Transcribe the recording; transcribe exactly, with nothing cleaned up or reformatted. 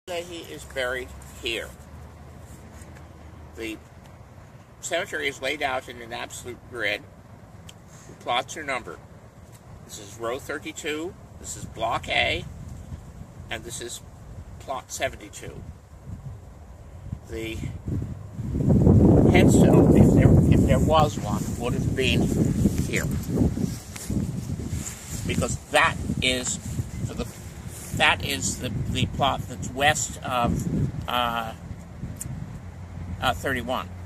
He is buried here. The cemetery is laid out in an absolute grid. The plots are numbered. This is row thirty-two, this is block A, and this is plot seventy-two. The headstone, if there, if there was one, would have been here. Because that is for the that is the, the plot that's west of uh, uh, thirty-one.